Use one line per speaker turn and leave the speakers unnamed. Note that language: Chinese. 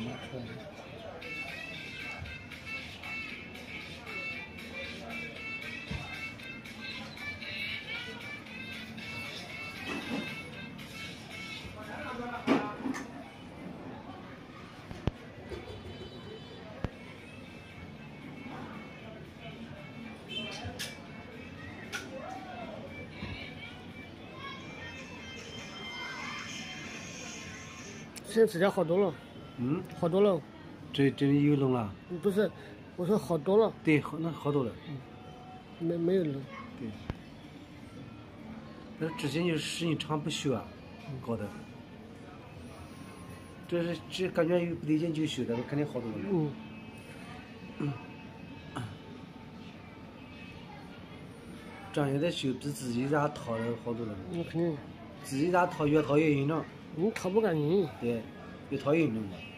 出来了。现在指甲好多了。
嗯，
好多了。
这有弄了？
不是，我说好多了。
对，那好多了。
没有弄。
对。那之前就时间长不修啊，搞的。这感觉有不对劲就修，这个肯定好多了。这样也得修，比自己家掏的好多了。
那肯定。
自己家掏越掏越严重。
你掏不干净。
对，越掏越严重。